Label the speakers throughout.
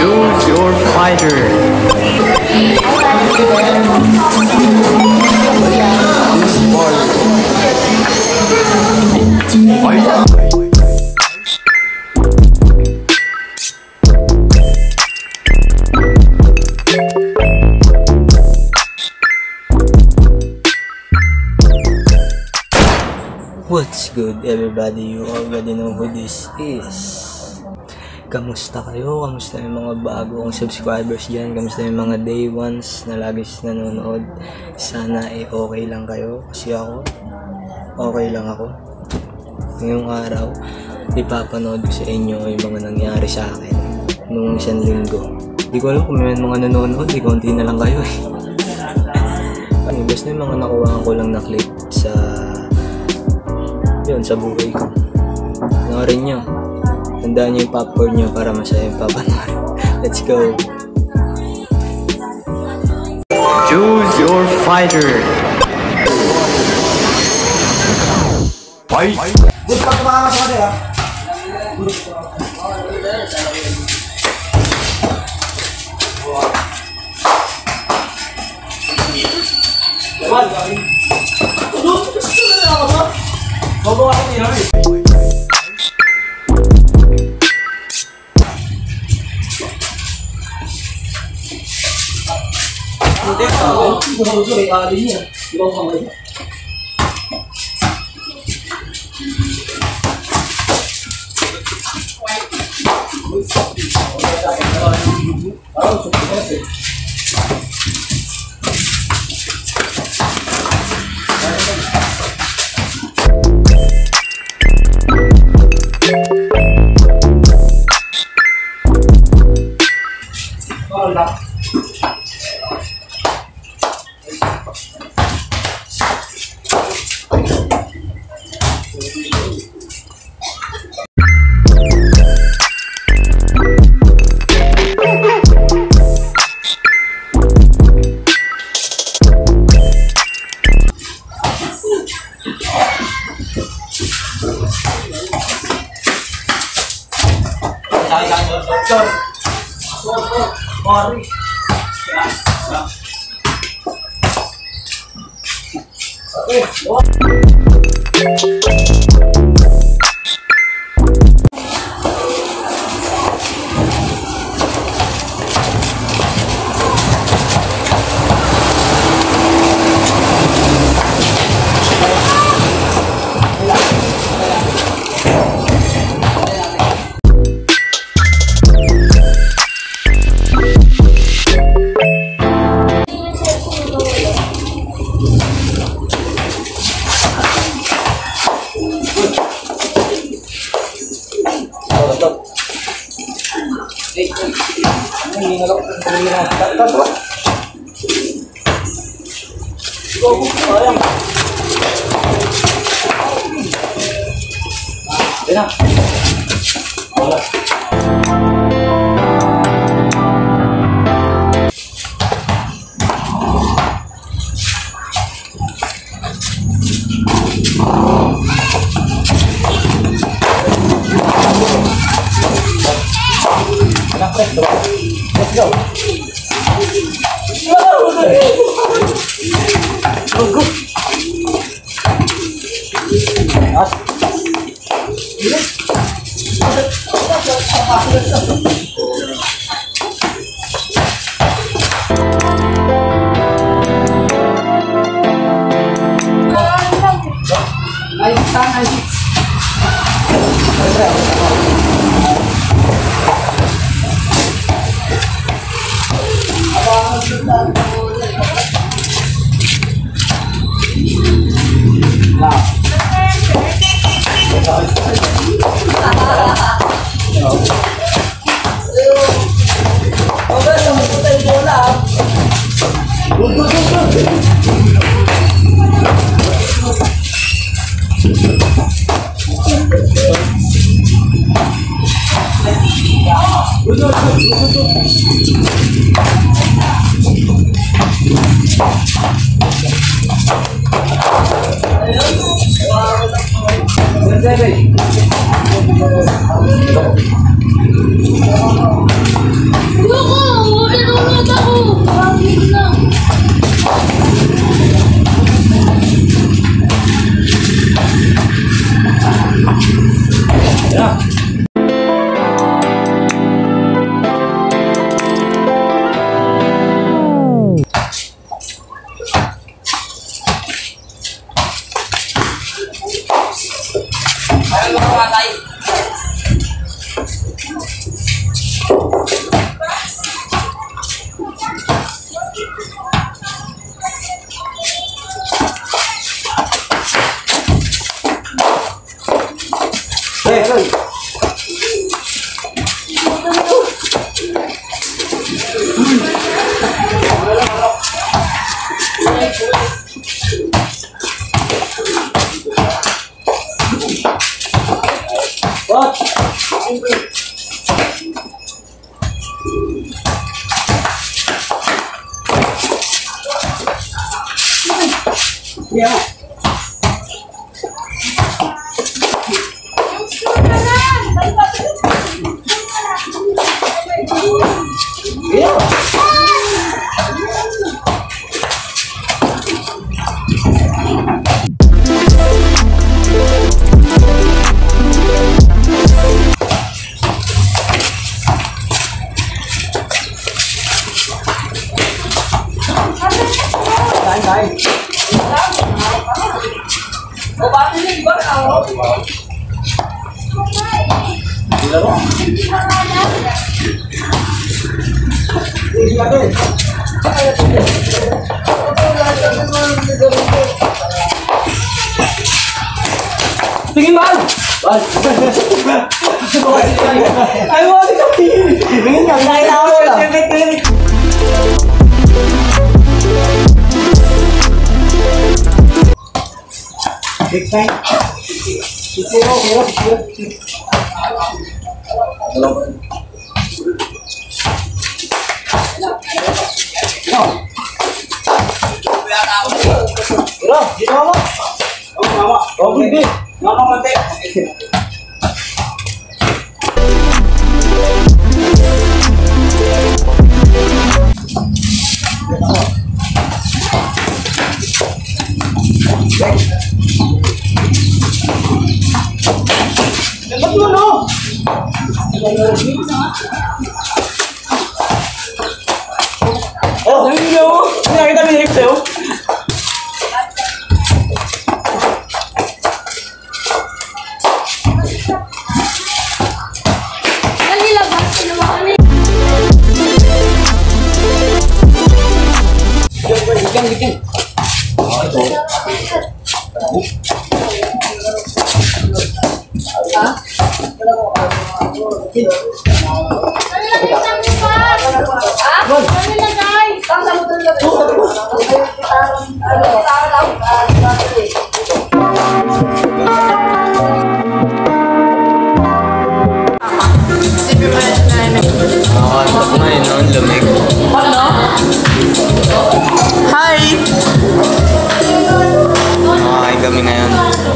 Speaker 1: Choose your fighter.
Speaker 2: What's good everybody? You already know who this is. Kamusta kayo? Kamusta yung mga bagong subscribers dyan? Kamusta yung mga day ones na lagi nanonood? Sana okay lang kayo. Kasi ako, okay lang ako. Ngayong araw, ipapanood ko sa inyo yung mga nangyari sa akin nung isang linggo. Hindi ko alam kung may mga nanonood, konti na lang kayo eh. Basta yung mga nakuha ko lang na clip sa sa buhay ko. Panoorin nyo. Tandaan nyo yung popcorn nyo para masaya yung papanood. Let's go!
Speaker 1: Choose your fighter. Fight!
Speaker 3: Good pag tumakas ka ha? Bawa ako niya eh. Hindi ako. Gusto may alin niya. Di ba kamay? Let's go. Go. Yeah. Tingin ba? Ay mo si Kapil. Tingin ka, dahil ako lang. Next time. Zero. Dito mo. Okay. Mama konti. Dapat mo no. Oh, hello. Nakita mo yung sa'yo? Bikin. Oh, itu.
Speaker 2: Kami ngayon.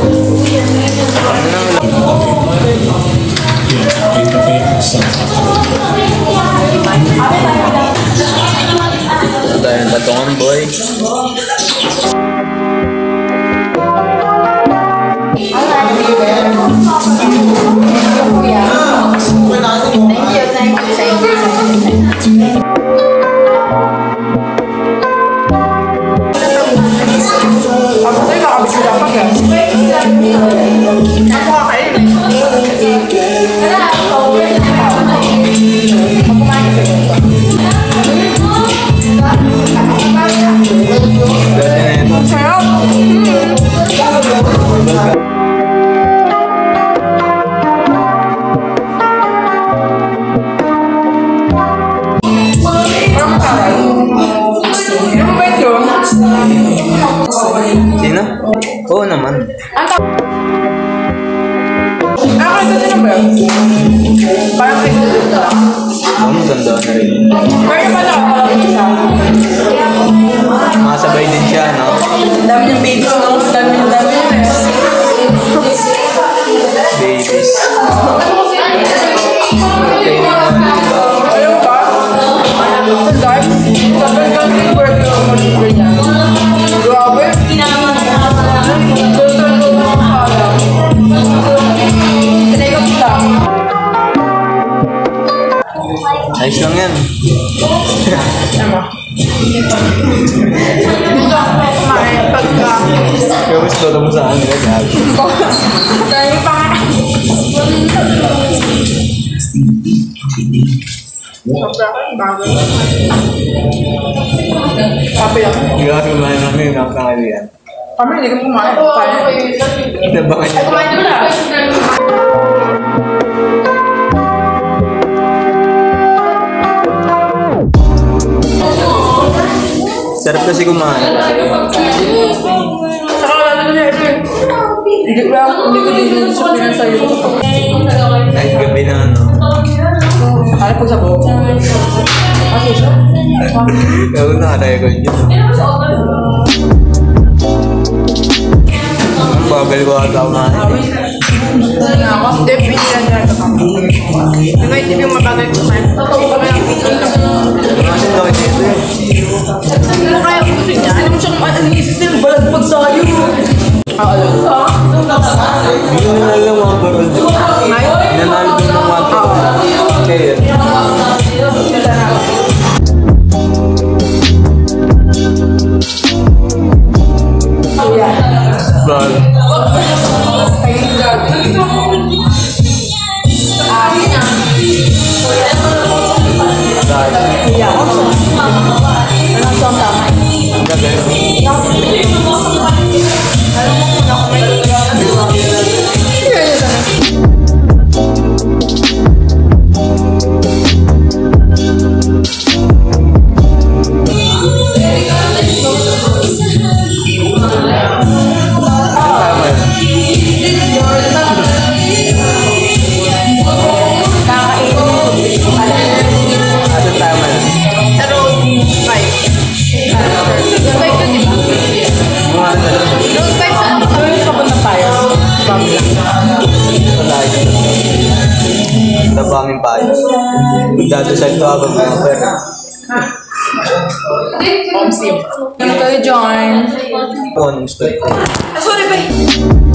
Speaker 2: Ito yung patungan, boy. Sino? Oo naman.
Speaker 4: Ako ito din ba? Parang ito din ba?
Speaker 2: Oo, maganda na rin.
Speaker 4: Pero yung pala ako siya.
Speaker 2: Makasabay din siya, no?
Speaker 4: Dami yung babies, no? Dami yung
Speaker 2: Babies. Okay naman.
Speaker 4: Ayaw ba? Guys, sabi ko yung bird yung mag-ibig niya. Grabe.
Speaker 2: Ayos lang yan.
Speaker 4: Dito ako kumain pagka...
Speaker 2: Kamusta toto mo sa akin, gabi?
Speaker 4: Dahil pa nga. Sobrang bago. Sabi lang.
Speaker 2: Hindi ka kumain namin, nakakalian.
Speaker 4: Kami hindi kami kumain.
Speaker 2: Nabangan niya.
Speaker 4: Kumain mo na.
Speaker 2: Sarap kasi kumain.
Speaker 4: Saka wala na niya ito. Hindi ko din sa pinasayo.
Speaker 2: Kahit gabi na ano.
Speaker 4: Akala po sa buhok. Kasi siya.
Speaker 2: Kaya nakatayo ko yun. Bagal ko ata kumain.
Speaker 4: Ako, hindi, pinilan niya ito kami. Yung nga itip yung mabagal kumain. Totoo kami ang pinilan.
Speaker 2: Kasi laki dito eh.
Speaker 4: Ano kaya gusto niya? Alam mo siyang analysis nila, balagbag sa'yo. Alam mo?
Speaker 2: Hindi na lang mga barol. Nanalo din ng 1 kaya. Bro. Nabangin pa ayos. Magdadasal to habang mga pera.
Speaker 4: Omsim. Ano kayo, John?
Speaker 2: Anong step?
Speaker 4: Sorry, bye.